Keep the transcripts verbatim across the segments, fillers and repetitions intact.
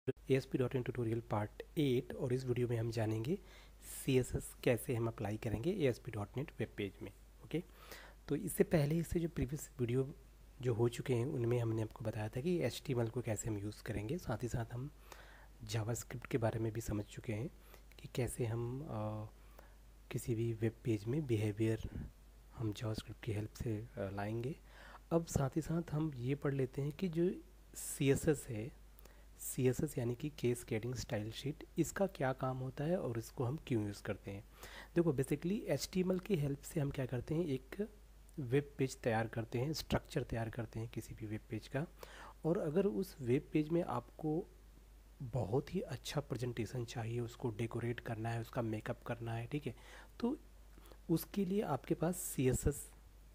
A S P dot in tutorial part eight. और इस video में हम जानेंगे सी एस एस कैसे हम अप्लाई करेंगे A S P dot net web page में। ओके, तो इससे पहले इससे जो प्रीवियस वीडियो जो हो चुके हैं उनमें हमने आपको बताया था कि एच टी एम एल को कैसे हम यूज़ करेंगे। साथ ही साथ हम जावास्क्रिप्ट के बारे में भी समझ चुके हैं कि कैसे हम आ, किसी भी वेब पेज में बिहेवियर हम जावास्क्रिप्ट की हेल्प से आ, लाएंगे। अब साथ ही साथ हम ये पढ़ लेते हैं कि जो सी एस एस है, सी एस एस यानी कि कैस्केडिंग स्टाइल शीट, इसका क्या काम होता है और इसको हम क्यों यूज़ करते हैं। देखो, basically H T M L की हेल्प से हम क्या करते हैं, एक वेब पेज तैयार करते हैं, स्ट्रक्चर तैयार करते हैं किसी भी वेब पेज का। और अगर उस वेब पेज में आपको बहुत ही अच्छा प्रेजेंटेशन चाहिए, उसको डेकोरेट करना है, उसका मेकअप करना है, ठीक है, तो उसके लिए आपके पास C S S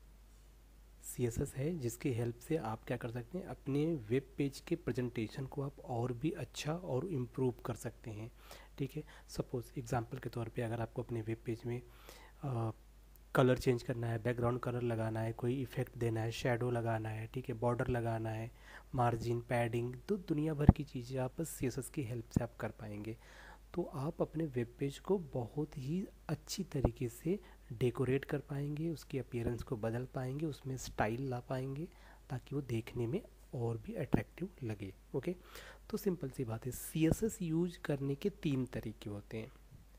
C S S है, जिसकी हेल्प से आप क्या कर सकते हैं, अपने वेब पेज के प्रेजेंटेशन को आप और भी अच्छा और इम्प्रूव कर सकते हैं। ठीक है, सपोज एग्जांपल के तौर पे अगर आपको अपने वेब पेज में आ, कलर चेंज करना है, बैकग्राउंड कलर लगाना है, कोई इफेक्ट देना है, शेडो लगाना है, ठीक है, बॉर्डर लगाना है, मार्जिन, पैडिंग, तो दुनिया भर की चीज़ें आप बस सी एस एस की हेल्प से आप कर पाएंगे। तो आप अपने वेब पेज को बहुत ही अच्छी तरीके से डेकोरेट कर पाएंगे, उसकी अपीयरेंस को बदल पाएंगे, उसमें स्टाइल ला पाएंगे ताकि वो देखने में और भी अट्रैक्टिव लगे। ओके, तो सिंपल सी बात है, सी एस एस यूज करने के तीन तरीके होते हैं।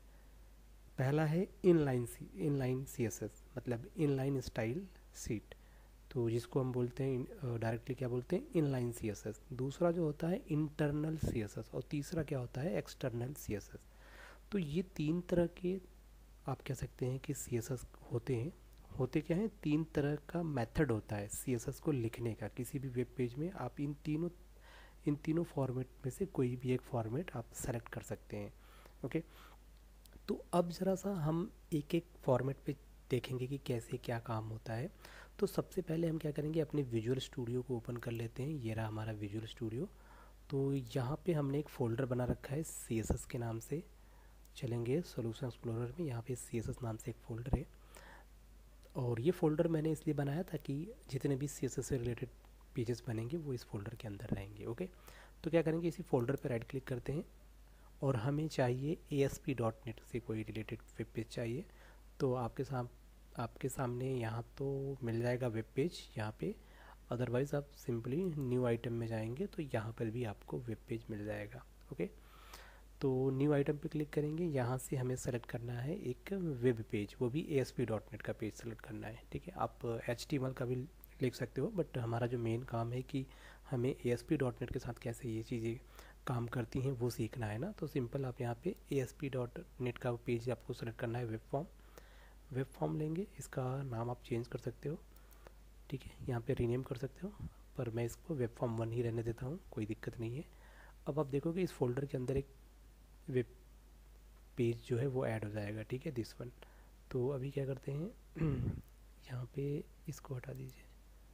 पहला है inline C inline C S S, मतलब इनलाइन स्टाइल शीट, तो जिसको हम बोलते हैं डायरेक्टली क्या बोलते हैं, इनलाइन सी एस एस। दूसरा जो होता है इंटरनल सी एस एस, और तीसरा क्या होता है, एक्सटर्नल सी एस एस। तो ये तीन तरह के आप कह सकते हैं कि सी एस एस होते हैं। होते क्या हैं, तीन तरह का मेथड होता है सी एस एस को लिखने का। किसी भी वेब पेज में आप इन तीनों इन तीनों फॉर्मेट में से कोई भी एक फॉर्मेट आप सेलेक्ट कर सकते हैं। ओके, तो अब ज़रा सा हम एक एक फॉर्मेट पे देखेंगे कि कैसे क्या काम होता है। तो सबसे पहले हम क्या करेंगे, अपने विजुअल स्टूडियो को ओपन कर लेते हैं। ये रहा हमारा विजुअल स्टूडियो। तो यहाँ पे हमने एक फ़ोल्डर बना रखा है सी एस एस के नाम से। चलेंगे सॉल्यूशन एक्सप्लोरर में, यहाँ पे सी एस एस नाम से एक फ़ोल्डर है। और ये फ़ोल्डर मैंने इसलिए बनाया ताकि जितने भी सी एस एस से रिलेटेड पेजेस बनेंगे वो इस फोल्डर के अंदर रहेंगे। ओके, तो क्या करेंगे, इसी फोल्डर पर राइट क्लिक करते हैं और हमें चाहिए A S P dot net से कोई रिलेटेड वेब पेज चाहिए। तो आपके साम आपके सामने यहाँ तो मिल जाएगा वेब पेज यहाँ पे, अदरवाइज़ आप सिंपली न्यू आइटम में जाएंगे तो यहाँ पर भी आपको वेब पेज मिल जाएगा। ओके, तो न्यू आइटम पे क्लिक करेंगे, यहाँ से हमें सेलेक्ट करना है एक वेब पेज, वो भी A S P dot net का पेज सेलेक्ट करना है। ठीक है, आप एच टी एम एल का भी लिख सकते हो, बट हमारा जो मेन काम है कि हमें A S P dot net के साथ कैसे ये चीज़ें काम करती हैं वो सीखना है ना। तो सिंपल आप यहाँ पे A S P dot net का पेज आपको सेलेक्ट करना है। वेब फॉर्म वेब फॉर्म लेंगे, इसका नाम आप चेंज कर सकते हो, ठीक है, यहाँ पे रीनेम कर सकते हो, पर मैं इसको वेब फॉर्म वन ही रहने देता हूँ, कोई दिक्कत नहीं है। अब आप देखोगे इस फोल्डर के अंदर एक वेब पेज जो है वो ऐड हो जाएगा। ठीक है, दिस वन। तो अभी क्या करते हैं यहाँ पे इसको हटा दीजिए।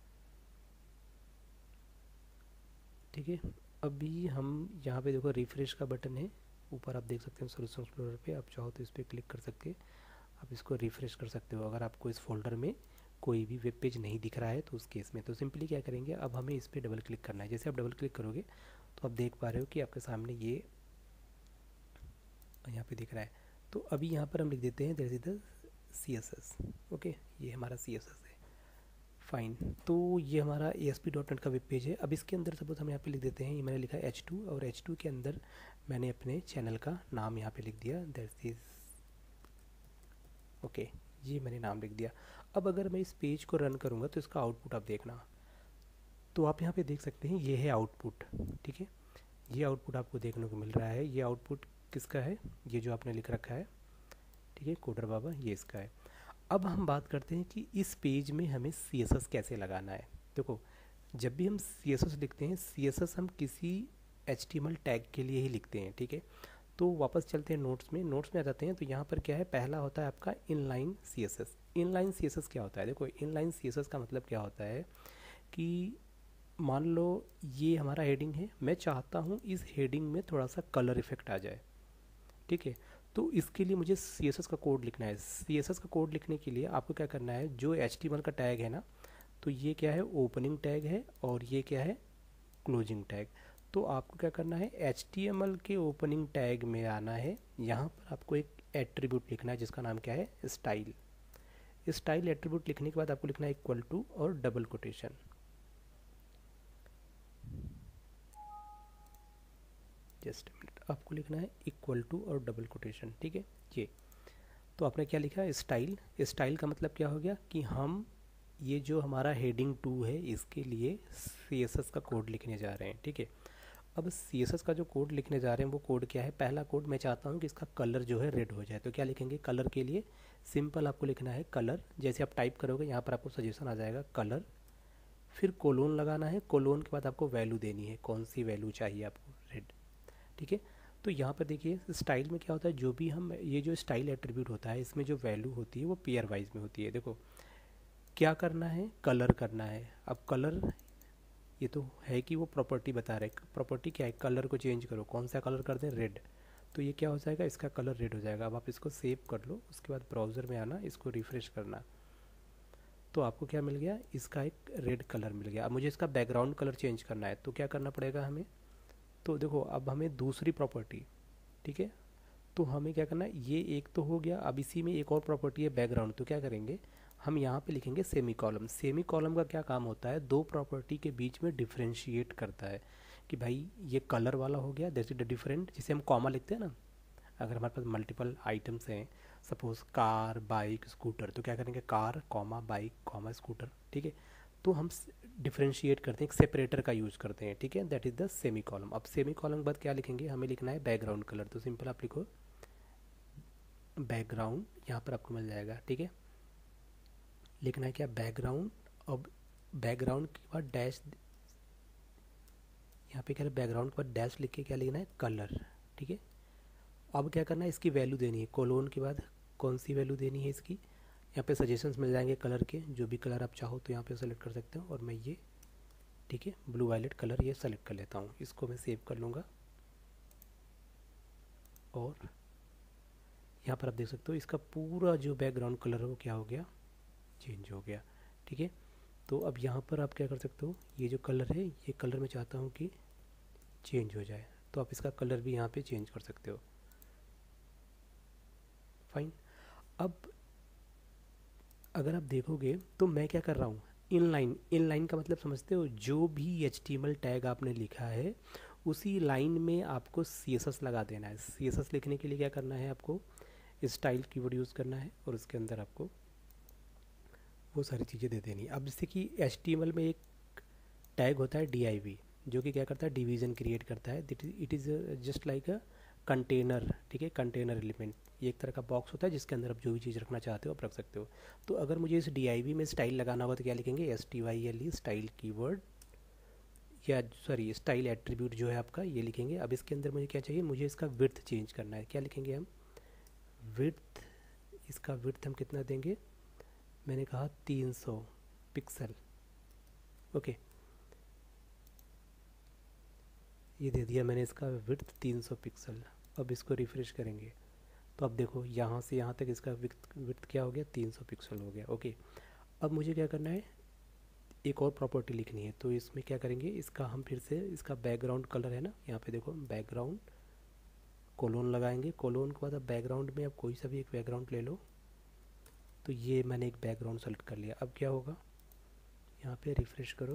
ठीक है, अभी हम यहाँ पे देखो रिफ्रेश का बटन है ऊपर, आप देख सकते हैं सॉल्यूशन एक्सप्लोरर पे। आप चाहो तो इस पर क्लिक कर सकते, आप इसको रिफ्रेश कर सकते हो अगर आपको इस फोल्डर में कोई भी वेब पेज नहीं दिख रहा है तो उस केस में। तो सिंपली क्या करेंगे, अब हमें इस पर डबल क्लिक करना है। जैसे आप डबल क्लिक करोगे तो आप देख पा रहे हो कि आपके सामने ये यहाँ पे दिख रहा है। तो अभी यहाँ पर हम लिख देते हैं that is the C S S. Okay, ये हमारा सी एस एस है। फाइन, तो ये हमारा A S P dot net का वेब पेज है। अब इसके अंदर सपोज हम यहाँ पे लिख देते हैं, ये मैंने लिखा है एच टू, और एच टू के अंदर मैंने अपने चैनल का नाम यहाँ पे लिख दिया, दैट इज ओके, ये मैंने नाम लिख दिया। अब अगर मैं इस पेज को रन करूँगा तो इसका आउटपुट आप देखना। तो आप यहाँ पे देख सकते हैं ये है आउटपुट। ठीक है, ये आउटपुट आपको देखने को मिल रहा है। ये आउटपुट किसका है, ये जो आपने लिख रखा है, ठीक है, कोडर बाबा, ये इसका है। अब हम बात करते हैं कि इस पेज में हमें सी एस एस कैसे लगाना है। देखो, जब भी हम सी एस एस लिखते हैं, सी एस एस हम किसी H T M L tag के लिए ही लिखते हैं। ठीक है, तो वापस चलते हैं नोट्स में। नोट्स में आ जाते हैं, तो यहाँ पर क्या है, पहला होता है आपका inline C S S. Inline C S S क्या होता है, देखो इनलाइन सी एस एस का मतलब क्या होता है कि मान लो ये हमारा हेडिंग है, मैं चाहता हूँ इस हेडिंग में थोड़ा सा कलर इफेक्ट आ जाए। ठीक है, तो इसके लिए मुझे सी एस एस का कोड लिखना है। सी एस एस का कोड लिखने के लिए आपको क्या करना है, जो एच टी एम एल का टैग है ना, तो ये क्या है, ओपनिंग टैग है, और ये क्या है, क्लोजिंग टैग। तो आपको क्या करना है, एच टी एम एल के ओपनिंग टैग में आना है। यहाँ पर आपको एक एट्रीब्यूट लिखना है जिसका नाम क्या है, स्टाइल। स्टाइल एट्रीब्यूट लिखने के बाद आपको लिखना है इक्वल टू और डबल कोटेशन। जस्ट मिनट, आपको लिखना है इक्वल टू और डबल कोटेशन, ठीक है। ये तो आपने क्या लिखा, स्टाइल। स्टाइल का मतलब क्या हो गया कि हम ये जो हमारा हेडिंग टू है इसके लिए सी एस एस का कोड लिखने जा रहे हैं, ठीक है। अब सी एस एस का जो कोड लिखने जा रहे हैं वो कोड क्या है, पहला कोड मैं चाहता हूँ कि इसका कलर जो है रेड हो जाए। तो क्या लिखेंगे, कलर के लिए सिंपल आपको लिखना है कलर। जैसे आप टाइप करोगे यहाँ पर आपको सजेशन आ जाएगा कलर, फिर कोलोन लगाना है। कोलोन के बाद आपको वैल्यू देनी है, कौन सी वैल्यू चाहिए आपको, रेड, ठीक है। तो यहाँ पर देखिए स्टाइल में क्या होता है, जो भी हम ये जो स्टाइल एट्रीब्यूट होता है इसमें जो वैल्यू होती है वो पेयर वाइज में होती है। देखो क्या करना है, कलर करना है। अब कलर ये तो है कि वो प्रॉपर्टी बता रहे, प्रॉपर्टी क्या है, कलर को चेंज करो, कौन सा कलर कर दें, रेड। तो ये क्या हो जाएगा, इसका कलर रेड हो जाएगा। अब आप इसको सेव कर लो, उसके बाद ब्राउज़र में आना, इसको रिफ़्रेश करना, तो आपको क्या मिल गया, इसका एक रेड कलर मिल गया। अब मुझे इसका बैकग्राउंड कलर चेंज करना है, तो क्या करना पड़ेगा हमें, तो देखो अब हमें दूसरी प्रॉपर्टी, ठीक है, तो हमें क्या करना है, ये एक तो हो गया। अब इसी में एक और प्रॉपर्टी है बैकग्राउंड, तो क्या करेंगे हम यहाँ पे लिखेंगे सेमी कॉलम। सेमी कॉलम का क्या काम होता है, दो प्रॉपर्टी के बीच में डिफ्रेंशिएट करता है कि भाई ये कलर वाला हो गया, दैट इज द डिफरेंट। जिसे हम कॉमा लिखते हैं ना, अगर हमारे पास मल्टीपल आइटम्स हैं, सपोज कार, बाइक, स्कूटर, तो क्या करेंगे car comma bike comma scooter, ठीक है। तो हम डिफ्रेंशिएट करते हैं, एक सेपरेटर का यूज़ करते हैं, ठीक है, that is the semicolon. अब सेमी कॉलम के बाद क्या लिखेंगे, हमें लिखना है बैकग्राउंड कलर। तो सिंपल आप लिखो बैकग्राउंड, यहाँ पर आपको मिल जाएगा, ठीक है। लिखना है क्या, बैकग्राउंड। अब बैकग्राउंड के बाद डैश, यहाँ पे क्या है, बैकग्राउंड के बाद डैश लिख के क्या लिखना है, कलर, ठीक है। अब क्या करना है, इसकी वैल्यू देनी है, कोलोन के बाद कौन सी वैल्यू देनी है इसकी। यहाँ पे सजेशंस मिल जाएंगे कलर के, जो भी कलर आप चाहो तो यहाँ पे सेलेक्ट कर सकते हो। और मैं ये, ठीक है, ब्लू वायलेट कलर ये सेलेक्ट कर लेता हूँ, इसको मैं सेव कर लूँगा। और यहाँ पर आप देख सकते हो इसका पूरा जो बैकग्राउंड कलर है वो क्या हो गया, चेंज हो गया, ठीक है। तो अब यहाँ पर आप क्या कर सकते हो, ये जो कलर है ये कलर मैं चाहता हूँ कि चेंज हो जाए, तो आप इसका कलर भी यहाँ पे चेंज कर सकते हो, फाइन। अब अगर आप देखोगे तो मैं क्या कर रहा हूँ, इन लाइन, इन लाइन का मतलब समझते हो, जो भी H T M L tag आपने लिखा है उसी लाइन में आपको सी एस एस लगा देना है। सी एस एस लिखने के लिए क्या करना है, आपको स्टाइल कीवर्ड यूज़ करना है और उसके अंदर आपको वो सारी चीज़ें दे देनी। अब जैसे कि एच टी एम एल में एक टैग होता है डी आई वी, जो कि क्या करता है, डिवीज़न क्रिएट करता है। It is just like a container, ठीक है, कंटेनर एलिमेंट। ये एक तरह का बॉक्स होता है जिसके अंदर आप जो भी चीज़ रखना चाहते हो आप रख सकते हो। तो अगर मुझे इस डी आई वी में स्टाइल लगाना होगा तो क्या लिखेंगे, S T Y L E, style keyword, या सॉरी स्टाइल एट्रीब्यूट जो है आपका, ये लिखेंगे। अब इसके अंदर मुझे क्या चाहिए, मुझे इसका विड्थ चेंज करना है, क्या लिखेंगे हम, विड्थ। इसका विड्थ हम कितना देंगे, मैंने कहा तीन सौ पिक्सल, ओके, ये दे दिया मैंने इसका विड्थ तीन सौ पिक्सल। अब इसको रिफ्रेश करेंगे तो अब देखो यहाँ से यहाँ तक इसका विड्थ विड्थ क्या हो गया, तीन सौ पिक्सल हो गया, ओके। अब मुझे क्या करना है, एक और प्रॉपर्टी लिखनी है। तो इसमें क्या करेंगे, इसका हम फिर से इसका बैकग्राउंड कलर है ना, यहाँ पे देखो बैकग्राउंड कोलोन लगाएंगे। कोलोन के बाद अब बैकग्राउंड में अब कोई सा भी एक बैकग्राउंड ले लो। तो ये मैंने एक बैकग्राउंड सेलेक्ट कर लिया। अब क्या होगा, यहाँ पे रिफ्रेश करो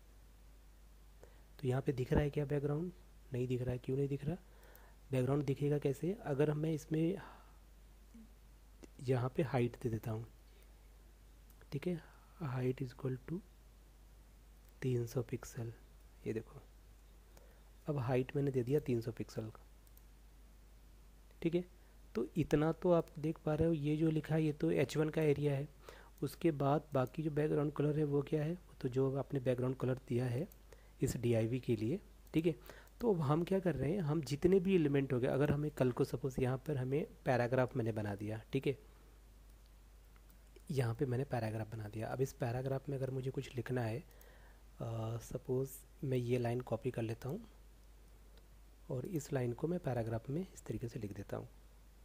तो यहाँ पे दिख रहा है क्या, बैकग्राउंड नहीं दिख रहा है, क्यों नहीं दिख रहा, बैकग्राउंड दिखेगा कैसे, अगर मैं इसमें यहाँ पे हाइट दे देता हूँ, ठीक है, हाइट इज इक्वल टू तीन सौ पिक्सल, ये देखो अब हाइट मैंने दे दिया तीन सौ पिक्सल का, ठीक है। तो इतना तो आप देख पा रहे हो, ये जो लिखा है ये तो एच वन का एरिया है। उसके बाद बाकी जो बैकग्राउंड कलर है वो क्या है, तो जो आपने बैकग्राउंड कलर दिया है इस डी आई वी के लिए, ठीक है। तो अब हम क्या कर रहे हैं, हम जितने भी एलिमेंट हो गए, अगर हमें कल को सपोज यहाँ पर हमें पैराग्राफ मैंने बना दिया, ठीक है, यहाँ पे मैंने पैराग्राफ बना दिया। अब इस पैराग्राफ में अगर मुझे कुछ लिखना है, सपोज़ मैं ये लाइन कॉपी कर लेता हूँ और इस लाइन को मैं पैराग्राफ में इस तरीके से लिख देता हूँ,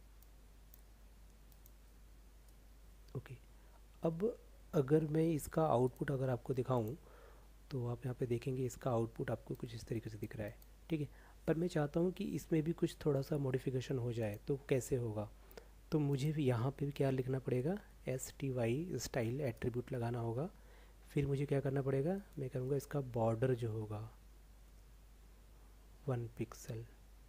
ओके। अब अगर मैं इसका आउटपुट अगर आपको दिखाऊं तो आप यहाँ पे देखेंगे इसका आउटपुट आपको कुछ इस तरीके से दिख रहा है, ठीक है। पर मैं चाहता हूँ कि इसमें भी कुछ थोड़ा सा मॉडिफिकेशन हो जाए, तो कैसे होगा? तो मुझे भी यहाँ पे भी क्या लिखना पड़ेगा, S T Y style attribute लगाना होगा। फिर मुझे क्या करना पड़ेगा, मैं करूँगा इसका बॉर्डर जो होगा वन पिक्सल,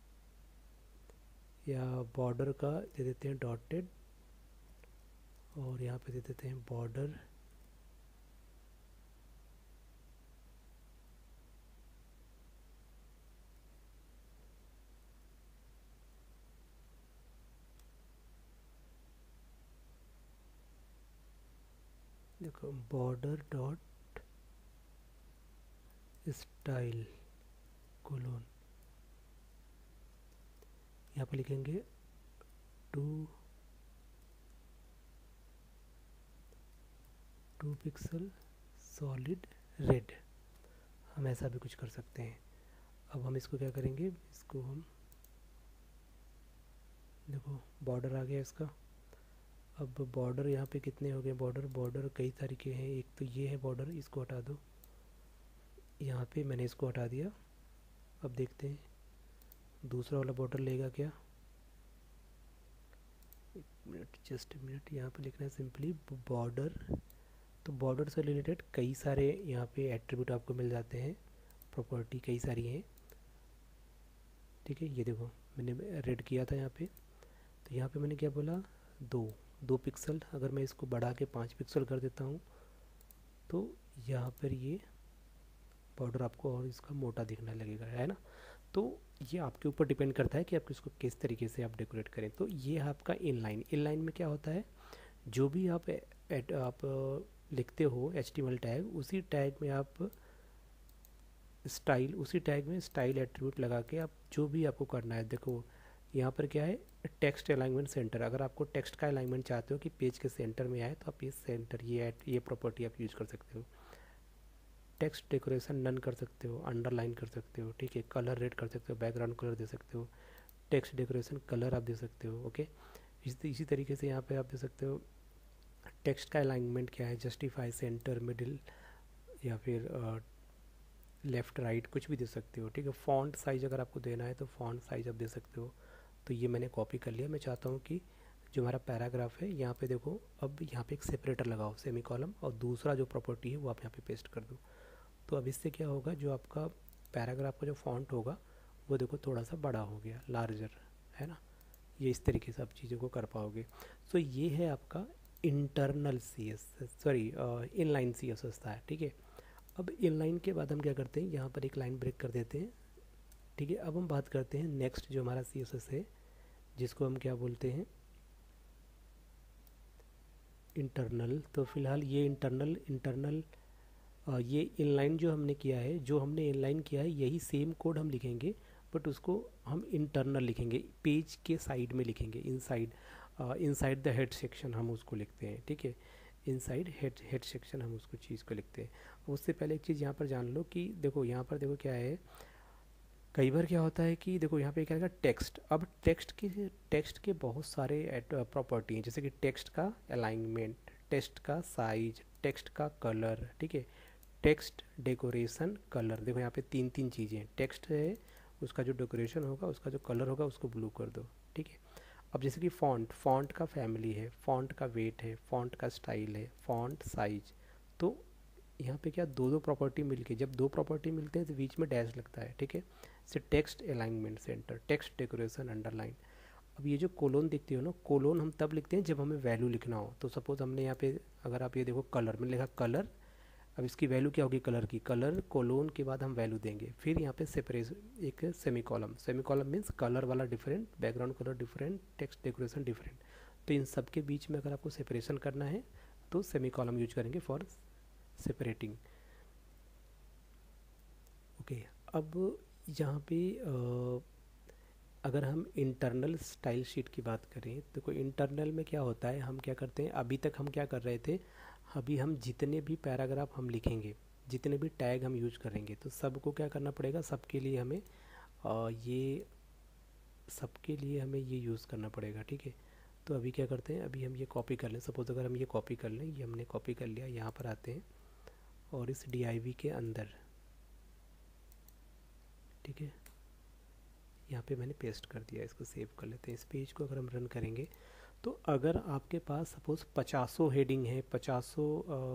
या बॉर्डर का दे देते हैं डॉटेड, और यहाँ पे दे देते हैं बॉर्डर देखो बॉर्डर डॉट स्टाइल कोलोन, यहाँ पे लिखेंगे two two pixel solid red. हम ऐसा भी कुछ कर सकते हैं। अब हम इसको क्या करेंगे, इसको हम देखो बॉर्डर आ गया इसका। अब बॉर्डर यहाँ पे कितने हो गए, बॉर्डर बॉर्डर कई तरीके हैं। एक तो ये है बॉर्डर, इसको हटा दो, यहाँ पे मैंने इसको हटा दिया। अब देखते हैं दूसरा वाला बॉर्डर लेगा क्या। एक मिनट, जस्ट मिनट, यहाँ पे लिखना है सिंपली बॉर्डर। तो बॉर्डर से रिलेटेड कई सारे यहाँ पे एट्रीब्यूट आपको मिल जाते हैं, प्रॉपर्टी कई सारी हैं, ठीक है। ये देखो मैंने रेड किया था यहाँ पे, तो यहाँ पे मैंने क्या बोला, दो दो पिक्सल। अगर मैं इसको बढ़ा के पाँच पिक्सल कर देता हूँ तो यहाँ पर ये बॉर्डर आपको और इसका मोटा दिखने लगेगा, है ना। तो ये आपके ऊपर डिपेंड करता है कि आप इसको किस तरीके से आप डेकोरेट करें। तो ये है आपका इनलाइन। इनलाइन में क्या होता है, जो भी आप एड, आप लिखते हो H T M L tag, उसी टैग में आप स्टाइल, उसी टैग में स्टाइल एट्रीब्यूट लगा के आप जो भी आपको करना है। देखो यहाँ पर क्या है, टेक्स्ट अलाइनमेंट सेंटर। अगर आपको टेक्स्ट का अलाइनमेंट चाहते हो कि पेज के सेंटर में आए, तो आप ये सेंटर, ये ये प्रॉपर्टी आप यूज़ कर सकते हो। टेक्स्ट डेकोरेशन नन कर सकते हो, अंडरलाइन कर सकते हो, ठीक है। कलर रेड कर सकते हो, बैकग्राउंड कलर दे सकते हो, टेक्स्ट डेकोरेशन कलर आप दे सकते हो, ओके। इस इसी तरीके से यहाँ पे आप दे सकते हो टेक्स्ट का अलाइनमेंट क्या है, जस्टिफाई, सेंटर, मिडिल, या फिर लेफ़्ट राइट, कुछ भी दे सकते हो, ठीक है। फॉन्ट साइज़ अगर आपको देना है तो फॉन्ट साइज़ आप दे सकते हो। तो ये मैंने कॉपी कर लिया। मैं चाहता हूँ कि जो हमारा पैराग्राफ है यहाँ पे देखो, अब यहाँ पे एक सेपरेटर लगाओ, सेमी कॉलम, और दूसरा जो प्रॉपर्टी है वो आप यहाँ पे पेस्ट कर दो। तो अब इससे क्या होगा, जो आपका पैराग्राफ का जो फॉन्ट होगा वो देखो थोड़ा सा बड़ा हो गया, लार्जर, है ना। ये इस तरीके से आप चीज़ों को कर पाओगे। सो ये है आपका internal C S S, sorry inline C S S था, ठीक है। अब इनलाइन के बाद हम क्या करते हैं, यहाँ पर एक लाइन ब्रेक कर देते हैं, ठीक है। अब हम बात करते हैं नेक्स्ट जो हमारा सी एस एस है, जिसको हम क्या बोलते हैं, इंटरनल। तो फिलहाल ये इंटरनल इंटरनल ये इनलाइन जो हमने किया है, जो हमने इनलाइन किया है, यही सेम कोड हम लिखेंगे, बट उसको हम इंटरनल लिखेंगे, पेज के साइड में लिखेंगे, inside inside the head section हम उसको लिखते हैं, ठीक है। इनसाइड हेड हेड सेक्शन हम उसको चीज़ को लिखते हैं। उससे पहले एक चीज़ यहाँ पर जान लो कि देखो यहाँ पर देखो क्या है, कई बार क्या होता है कि देखो यहाँ पे क्या है टेक्स्ट। अब टेक्स्ट के टेक्स्ट के बहुत सारे प्रॉपर्टी हैं, जैसे कि टेक्स्ट का अलाइनमेंट, टेक्स्ट का साइज, टेक्स्ट का कलर, ठीक है, टेक्स्ट डेकोरेशन कलर। देखो यहाँ पे तीन तीन चीज़ें हैं। टेक्स्ट है, उसका जो डेकोरेशन होगा, उसका जो कलर होगा, उसको ब्लू कर दो, ठीक है। अब जैसे कि फ़ॉन्ट, फ़ॉन्ट का फैमिली है, फ़ॉन्ट का वेट है, फ़ॉन्ट का स्टाइल है, फ़ॉन्ट साइज। तो यहाँ पे क्या, दो दो प्रॉपर्टी मिलके, जब दो प्रॉपर्टी मिलते हैं तो बीच में डैश लगता है, ठीक है। से text alignment centre, text decoration underline. अब ये जो कोलोन दिखती हो ना, कोलोन हम तब लिखते हैं जब हमें वैल्यू लिखना हो। तो सपोज हमने यहाँ पे, अगर आप ये देखो कलर में लिखा कलर, अब इसकी वैल्यू क्या होगी, कलर की, कलर कोलोन के बाद हम वैल्यू देंगे। फिर यहाँ पे सेपरेशन, एक semicolon, semicolon means colour वाला different, background colour different, text decoration different. तो इन सब के बीच में अगर आपको सेपरेशन करना है तो सेमी कॉलम यूज करेंगे फॉर सेपरेटिंग, ओके। अब यहाँ पे आ, अगर हम इंटरनल स्टाइल शीट की बात करें, तो कोई इंटरनल में क्या होता है, हम क्या करते हैं, अभी तक हम क्या कर रहे थे, अभी हम जितने भी पैराग्राफ हम लिखेंगे, जितने भी टैग हम यूज करेंगे, तो सबको क्या करना पड़ेगा, सबके लिए हमें आ, ये सबके लिए हमें ये यूज़ करना पड़ेगा, ठीक है। तो अभी क्या करते हैं, अभी हम ये कॉपी कर लें। सपोज अगर हम ये कॉपी कर लें, ये हमने कॉपी कर लिया, यहाँ पर आते हैं और इस डी आई वी के अंदर, ठीक है, यहाँ पे मैंने पेस्ट कर दिया, इसको सेव कर लेते हैं। इस पेज को अगर हम रन करेंगे तो अगर आपके पास सपोज़ पचासों हेडिंग है, पचासों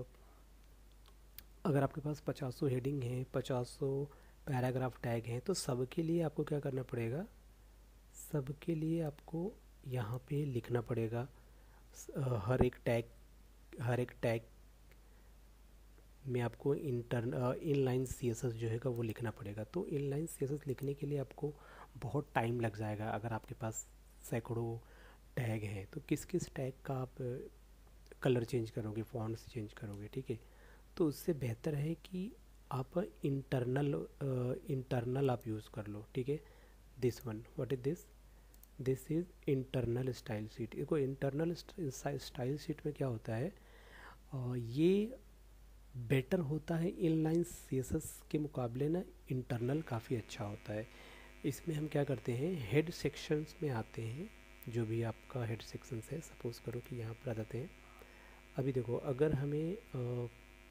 अगर आपके पास पचासों हेडिंग हैं, पचासों पैराग्राफ टैग हैं, तो सबके लिए आपको क्या करना पड़ेगा, सबके लिए आपको यहाँ पे लिखना पड़ेगा। हर एक टैग हर एक टैग में आपको इंटर्न इनलाइन सीएसएस जो है वो लिखना पड़ेगा। तो इनलाइन सीएसएस लिखने के लिए आपको बहुत टाइम लग जाएगा। अगर आपके पास सैकड़ों टैग हैं तो किस किस टैग का आप कलर चेंज करोगे, फॉन्ट्स चेंज करोगे, ठीक है। तो उससे बेहतर है कि आप इंटरनल इंटरनल आप यूज़ कर लो, ठीक है। This one, what is this this is internal style sheet. देखो इंटरनल स्टाइल शीट में क्या होता है, uh, ये बेटर होता है इनलाइन सीएसएस के मुकाबले ना, इंटरनल काफ़ी अच्छा होता है। इसमें हम क्या करते हैं, हेड सेक्शंस में आते हैं, जो भी आपका हेड सेक्शंस है, सपोज़ करो कि यहाँ पर आ जाते हैं। अभी देखो अगर हमें आ,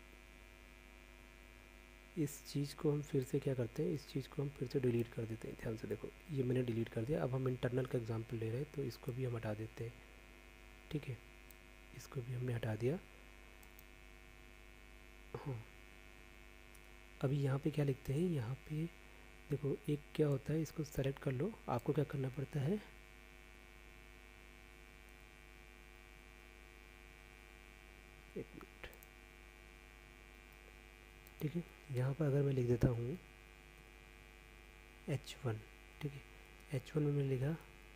इस चीज़ को हम फिर से क्या करते हैं, इस चीज़ को हम फिर से डिलीट कर देते हैं। ध्यान से देखो, ये मैंने डिलीट कर दिया। अब हम इंटरनल का एग्जांपल ले रहे हैं तो इसको भी हम हटा देते हैं, ठीक है। इसको भी हमने हटा दिया। हाँ, अभी यहाँ पे क्या लिखते हैं, यहाँ पे देखो एक क्या होता है, इसको सेलेक्ट कर लो। आपको क्या करना पड़ता है, एक मिनट, ठीक है। यहाँ पर अगर मैं लिख देता हूँ एच वन, ठीक है। एच वन में मैंने लिखा,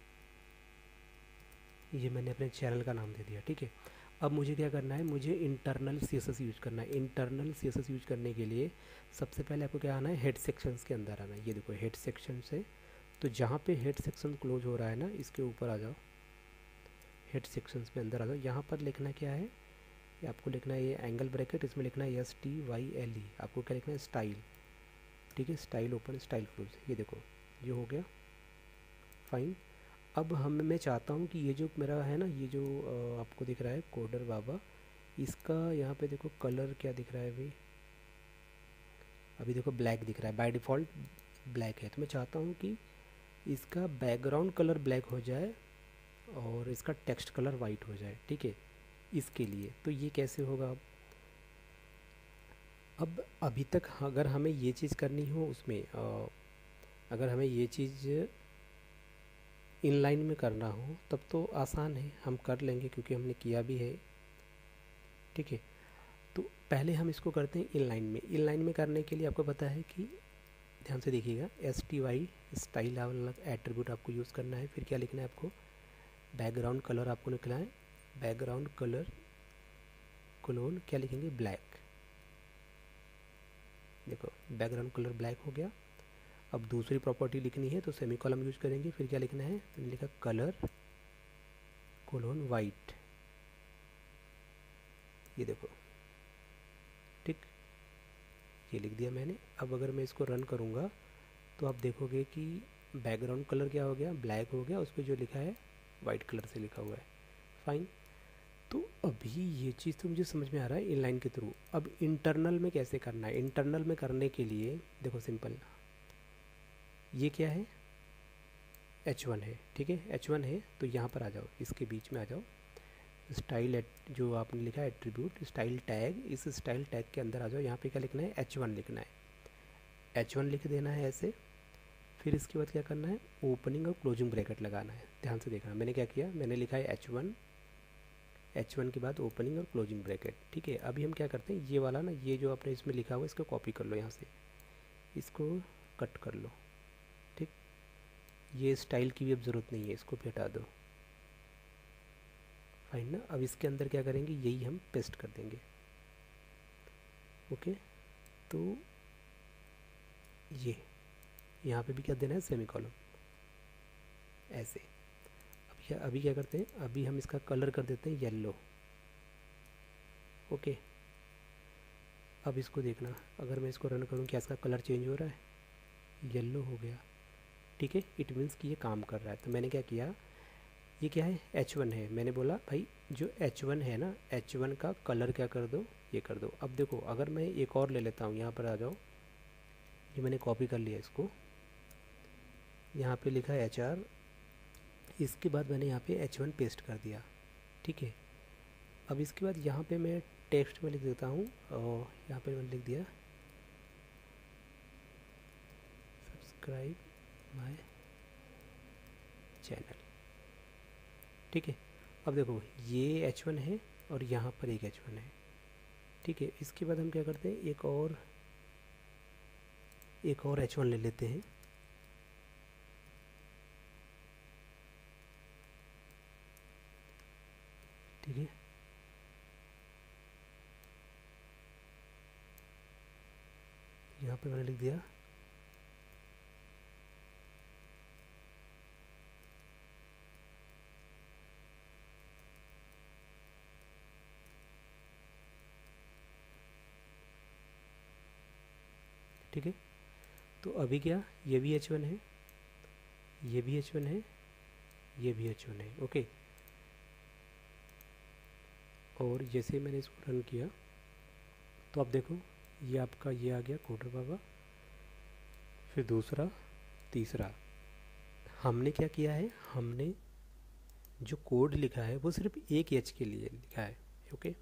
ये मैंने अपने चैनल का नाम दे दिया, ठीक है। अब मुझे क्या करना है, मुझे इंटरनल सीएसएस यूज करना है। इंटरनल सीएसएस यूज करने के लिए सबसे पहले आपको क्या आना है, हेड सेक्शंस के अंदर आना है। ये देखो हेड सेक्शन से, तो जहाँ पे हेड सेक्शन क्लोज हो रहा है ना, इसके ऊपर आ जाओ, हेड सेक्शंस में अंदर आ जाओ। यहाँ पर लिखना क्या है, ये आपको लिखना है, ये एंगल ब्रैकेट, इसमें लिखना है S T Y L E. आपको क्या लिखना है, स्टाइल, ठीक है। स्टाइल ओपन, स्टाइल क्लोज, ये देखो ये हो गया, फाइन। अब हम मैं चाहता हूँ कि ये जो मेरा है ना, ये जो आ, आपको दिख रहा है कोडर बाबा, इसका यहाँ पे देखो कलर क्या दिख रहा है अभी, अभी देखो ब्लैक दिख रहा है, बाय डिफ़ॉल्ट ब्लैक है। तो मैं चाहता हूँ कि इसका बैकग्राउंड कलर ब्लैक हो जाए और इसका टेक्स्ट कलर वाइट हो जाए, ठीक है। इसके लिए तो ये कैसे होगा, अब अब अभी तक अगर हमें ये चीज़ करनी हो उसमें आ, अगर हमें ये चीज़ इनलाइन में करना हो तब तो आसान है, हम कर लेंगे क्योंकि हमने किया भी है, ठीक है। तो पहले हम इसको करते हैं इनलाइन में। इनलाइन में करने के लिए आपको पता है कि, ध्यान से देखिएगा, एस टी वाई स्टाइल वाला एट्रीब्यूट आपको यूज़ करना है। फिर क्या लिखना है आपको, बैकग्राउंड कलर आपको लिखना है, बैकग्राउंड कलर क्लोन क्या लिखेंगे, ब्लैक। देखो बैकग्राउंड कलर ब्लैक हो गया। अब दूसरी प्रॉपर्टी लिखनी है तो सेमी कॉलम यूज करेंगे। फिर क्या लिखना है, मैंने लिखा कलर कोलोन वाइट, ये देखो, ठीक, ये लिख दिया मैंने। अब अगर मैं इसको रन करूँगा तो आप देखोगे कि बैकग्राउंड कलर क्या हो गया, ब्लैक हो गया, उस पर जो लिखा है वाइट कलर से लिखा हुआ है, फाइन। तो अभी ये चीज़ तो मुझे समझ में आ रहा है इनलाइन के थ्रू। अब इंटरनल में कैसे करना है, इंटरनल में करने के लिए देखो सिंपल, ये क्या है, एच वन है, ठीक है। एच वन है तो यहाँ पर आ जाओ, इसके बीच में आ जाओ, स्टाइल जो आपने लिखा है एट्रीब्यूट स्टाइल टैग, इस स्टाइल टैग के अंदर आ जाओ। यहाँ पे क्या लिखना है, एच वन लिखना है, एच वन लिख देना है ऐसे। फिर इसके बाद क्या करना है, ओपनिंग और क्लोजिंग ब्रैकेट लगाना है। ध्यान से देखना, मैंने क्या किया, मैंने लिखा है एच वन, एच वन के बाद ओपनिंग और क्लोजिंग ब्रैकेट, ठीक है। अभी हम क्या करते हैं, ये वाला ना, ये जो आपने इसमें लिखा हुआ इसको कॉपी कर लो, यहाँ से इसको कट कर लो, ठीक। ये स्टाइल की भी अब ज़रूरत नहीं है, इसको भी हटा दो, फाइन ना। अब इसके अंदर क्या करेंगे, यही हम पेस्ट कर देंगे, ओके। तो ये यहाँ पे भी क्या देना है, सेमी कॉलम, ऐसे। अभी क्या अभी क्या करते हैं, अभी हम इसका कलर कर देते हैं येलो, ओके। अब इसको देखना, अगर मैं इसको रन करूँ क्या इसका कलर चेंज हो रहा है, येलो हो गया, ठीक है। इट मीन्स कि ये काम कर रहा है। तो मैंने क्या किया, ये क्या है, एच वन है, मैंने बोला भाई जो एच वन है ना, एच वन का कलर क्या कर दो, ये कर दो। अब देखो अगर मैं एक और ले लेता हूँ, यहाँ पर आ जाओ, ये मैंने कॉपी कर लिया इसको, यहाँ पे लिखा है एच आर, इसके बाद मैंने यहाँ पे एच वन पेस्ट कर दिया, ठीक है। अब इसके बाद यहाँ पे मैं टेक्स्ट में लिख देता हूँ, और यहाँ पे मैंने लिख दिया सब्सक्राइब माय चैनल, ठीक है। अब देखो ये एच वन है और यहाँ पर एक एच वन है, ठीक है। इसके बाद हम क्या करते हैं, एक और एक और एच वन ले लेते हैं, ठीक है। यहाँ पे मैंने लिख दिया ठीक है। तो अभी क्या, ये भी एच वन है, ये भी एच वन है, ये भी एच वन है, ओके। और जैसे मैंने इसको रन किया तो आप देखो ये आपका ये आ गया कोडर बाबा, फिर दूसरा, तीसरा। हमने क्या किया है, हमने जो कोड लिखा है वो सिर्फ एक एच के लिए लिखा है, ओके।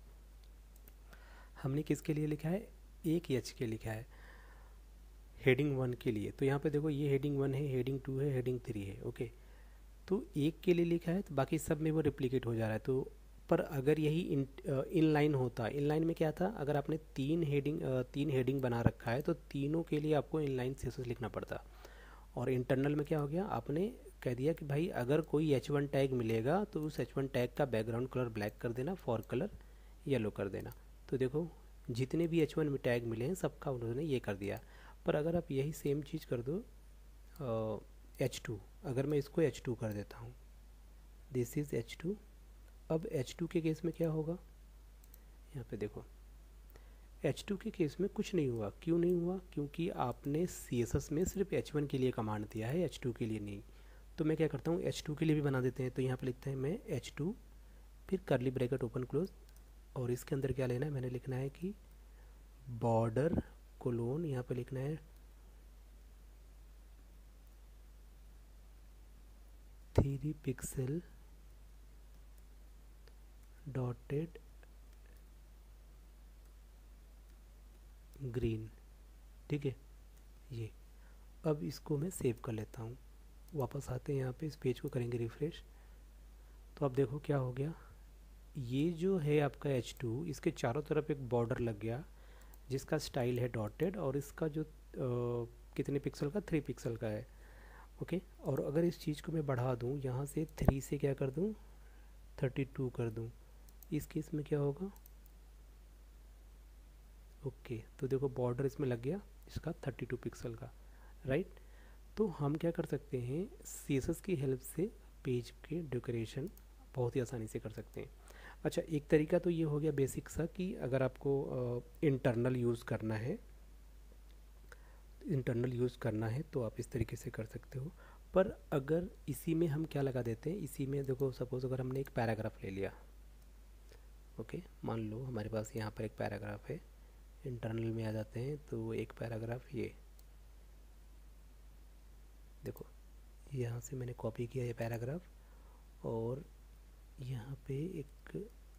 हमने किसके लिए लिखा है, एक एच के लिखा है, हेडिंग वन के लिए। तो यहाँ पे देखो ये हेडिंग वन है, हेडिंग टू है, हेडिंग थ्री है, ओके। तो एक के लिए लिखा है तो बाकी सब में वो रिप्लिकेट हो जा रहा है। तो पर अगर यही इन इन लाइन होता, इन लाइन में क्या था, अगर आपने तीन हेडिंग तीन हेडिंग बना रखा है तो तीनों के लिए आपको inline C S S लिखना पड़ता। और इंटरनल में क्या हो गया, आपने कह दिया कि भाई अगर कोई एच वन टैग मिलेगा तो उस एच वन टैग का बैकग्राउंड कलर ब्लैक कर देना, फॉर कलर येलो कर देना। तो देखो जितने भी एच वन में टैग मिले हैं सबका उन्होंने ये कर दिया। पर अगर आप यही सेम चीज़ कर दो एच टू, अगर मैं इसको एच टू कर देता हूँ, दिस इज़ एच टू। अब एच टू के केस में क्या होगा, यहाँ पे देखो एच टू के केस में कुछ नहीं हुआ। क्यों नहीं हुआ, क्योंकि आपने सी एस एस में सिर्फ एच वन के लिए कमांड दिया है, एच टू के लिए नहीं। तो मैं क्या करता हूँ, एच टू के लिए भी बना देते हैं। तो यहाँ पे लिखते हैं मैं एच टू, फिर करली ब्रैकेट ओपन क्लोज, और इसके अंदर क्या लेना है, मैंने लिखना है कि बॉर्डर कोलोन, यहाँ पे लिखना है थ्री पिक्सल डॉटेड ग्रीन, ठीक है ये। अब इसको मैं सेव कर लेता हूँ, वापस आते हैं यहाँ पे, इस पेज को करेंगे रिफ्रेश। तो अब देखो क्या हो गया, ये जो है आपका एच टू, इसके चारों तरफ एक बॉर्डर लग गया जिसका स्टाइल है डॉटेड, और इसका जो आ, कितने पिक्सल का, थ्री पिक्सल का है, ओके। और अगर इस चीज़ को मैं बढ़ा दूँ, यहाँ से थ्री से क्या कर दूँ, थर्टी टू कर दूँ, इस केस में क्या होगा, ओके। तो देखो बॉर्डर इसमें लग गया इसका थर्टी टू पिक्सल का, राइट। तो हम क्या कर सकते हैं, सी एस एस की हेल्प से पेज के डेकोरेशन बहुत ही आसानी से कर सकते हैं। अच्छा, एक तरीका तो ये हो गया बेसिक सा कि अगर आपको इंटरनल यूज़ करना है, इंटरनल यूज़ करना है तो आप इस तरीके से कर सकते हो। पर अगर इसी में हम क्या लगा देते हैं, इसी में देखो सपोज़ अगर हमने एक पैराग्राफ ले लिया, ओके, मान लो हमारे पास यहाँ पर एक पैराग्राफ है, इंटरनल में आ जाते हैं तो एक पैराग्राफ, ये देखो यहाँ से मैंने कॉपी किया ये पैराग्राफ, और यहाँ पे एक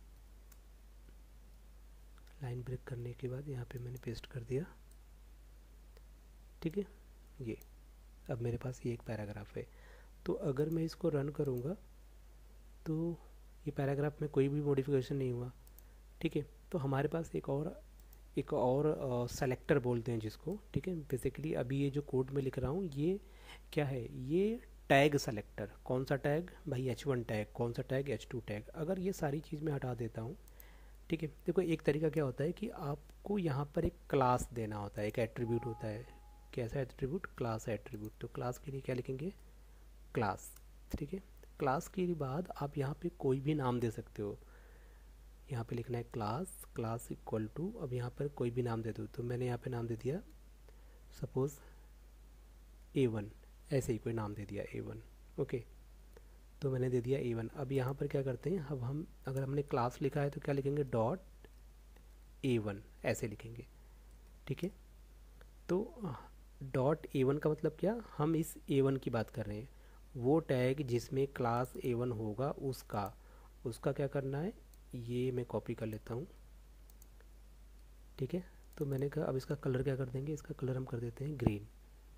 लाइन ब्रेक करने के बाद यहाँ पे मैंने पेस्ट कर दिया, ठीक है ये। अब मेरे पास ये एक पैराग्राफ है। तो अगर मैं इसको रन करूँगा तो ये पैराग्राफ में कोई भी मॉडिफिकेशन नहीं हुआ, ठीक है। तो हमारे पास एक और एक और सेलेक्टर बोलते हैं जिसको, ठीक है। बेसिकली अभी ये जो कोड में लिख रहा हूँ ये क्या है, ये टैग सेलेक्टर। कौन सा टैग भाई, एच वन टैग। कौन सा टैग, एच टू टैग। अगर ये सारी चीज़ मैं हटा देता हूँ, ठीक है। देखो एक तरीका क्या होता है कि आपको यहाँ पर एक क्लास देना होता है, एक एट्रीब्यूट होता है। कैसा एट्रीब्यूट, क्लास एट्रीब्यूट। तो क्लास के लिए क्या लिखेंगे, क्लास, ठीक है। क्लास के बाद आप यहाँ पे कोई भी नाम दे सकते हो, यहाँ पे लिखना है क्लास, क्लास इक्वल टू, अब यहाँ पर कोई भी नाम दे दो। तो मैंने यहाँ पे नाम दे दिया सपोज़ ए वन, ऐसे ही कोई नाम दे दिया ए वन, ओके। तो मैंने दे दिया ए वन। अब यहाँ पर क्या करते हैं, अब हम अगर हमने क्लास लिखा है तो क्या लिखेंगे, डॉट ए वन, ऐसे लिखेंगे, ठीक है। तो डॉट ए वन का मतलब क्या, हम इस ए वन की बात कर रहे हैं, वो टैग जिसमें क्लास ए वन होगा उसका उसका क्या करना है, ये मैं कॉपी कर लेता हूँ, ठीक है। तो मैंने कहा अब इसका कलर क्या कर देंगे, इसका कलर हम कर देते हैं ग्रीन,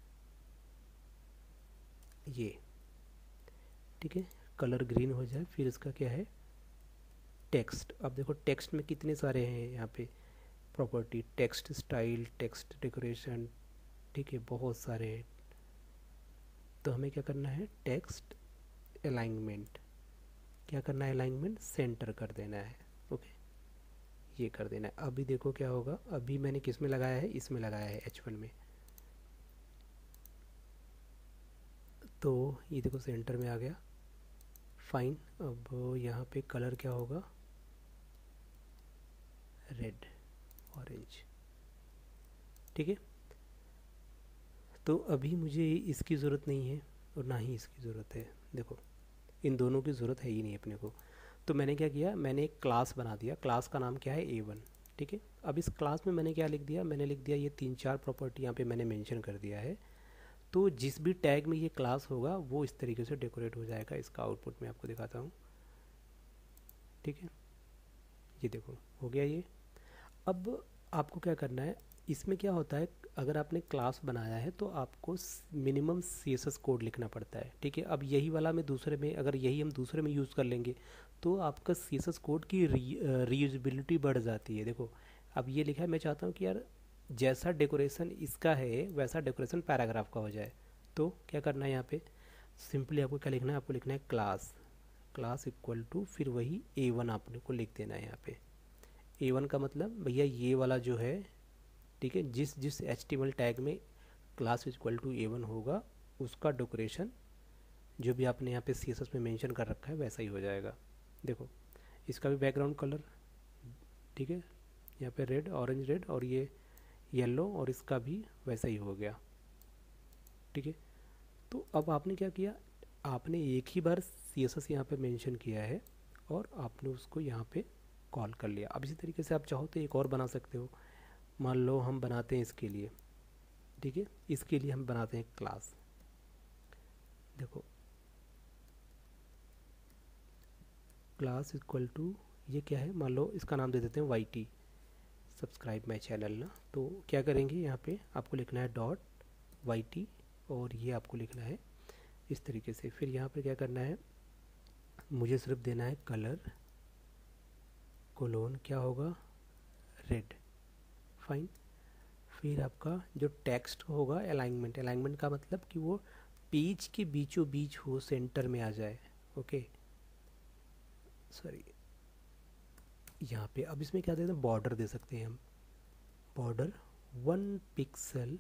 ये ठीक है, कलर ग्रीन हो जाए। फिर इसका क्या है, टेक्स्ट। अब देखो टेक्स्ट में कितने सारे हैं यहाँ पे property, text style, text decoration, ठीक है, बहुत सारे हैं। तो हमें क्या करना है, टेक्स्ट अलाइनमेंट, क्या करना है, अलाइनमेंट सेंटर कर देना है, ओके, ये कर देना है। अभी देखो क्या होगा, अभी मैंने किस में लगाया है, इसमें लगाया है एच वन में, तो ये देखो सेंटर में आ गया, फाइन। अब यहाँ पे कलर क्या होगा, रेड, ऑरेंज, ठीक है। तो अभी मुझे इसकी ज़रूरत नहीं है और ना ही इसकी ज़रूरत है, देखो इन दोनों की ज़रूरत है ही नहीं अपने को। तो मैंने क्या किया, मैंने एक क्लास बना दिया, क्लास का नाम क्या है, ए वन, ठीक है। अब इस क्लास में मैंने क्या लिख दिया, मैंने लिख दिया ये तीन चार प्रॉपर्टी यहाँ पे मैंने मेंशन कर दिया है। तो जिस भी टैग में ये क्लास होगा वो इस तरीके से डेकोरेट हो जाएगा। इसका आउटपुट मैं आपको दिखाता हूँ, ठीक है, ये देखो हो गया ये। अब आपको क्या करना है, इसमें क्या होता है, अगर आपने क्लास बनाया है तो आपको minimum C S S code लिखना पड़ता है, ठीक है। अब यही वाला मैं दूसरे में, अगर यही हम दूसरे में यूज़ कर लेंगे तो आपका सी एस एस कोड की रीयूजबिलिटी बढ़ जाती है। देखो अब ये लिखा है, मैं चाहता हूँ कि यार जैसा डेकोरेशन इसका है वैसा डेकोरेशन पैराग्राफ का हो जाए। तो क्या करना है, यहाँ पे सिंपली आपको क्या लिखना है, आपको लिखना है क्लास, क्लास इक्वल टू फिर वही ए वन आपने को लिख देना है यहाँ पे। ए वन का मतलब भैया ये वाला जो है, ठीक है, जिस जिस H T M L tag में class equal to A one होगा उसका डेकोरेशन जो भी आपने यहाँ पे सी एस एस में मेंशन कर रखा है वैसा ही हो जाएगा। देखो इसका भी बैकग्राउंड कलर, ठीक है, यहाँ पे रेड, ऑरेंज रेड, और ये येलो, और इसका भी वैसा ही हो गया, ठीक है। तो अब आपने क्या किया, आपने एक ही बार सी एस एस यहाँ पे मेंशन किया है और आपने उसको यहाँ पे कॉल कर लिया। अब इसी तरीके से आप चाहो तो एक और बना सकते हो। मान लो हम बनाते हैं इसके लिए, ठीक है, इसके लिए हम बनाते हैं क्लास, देखो क्लास इक्वल टू ये क्या है, मान लो इसका नाम दे देते हैं Y T, subscribe my channel ना। तो क्या करेंगे, यहाँ पे आपको लिखना है डॉट वाई टी और ये आपको लिखना है इस तरीके से। फिर यहाँ पे क्या करना है, मुझे सिर्फ देना है कलर कोलोन क्या होगा, रेड, फाइन। फिर आपका जो टेक्स्ट होगा अलाइनमेंट, अलाइनमेंट का मतलब कि वो पेज के बीचों बीच हो, सेंटर में आ जाए, ओके, सॉरी यहाँ पे। अब इसमें क्या देते हैं, बॉर्डर दे सकते हैं हम, border one pixel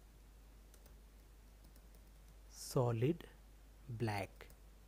solid black,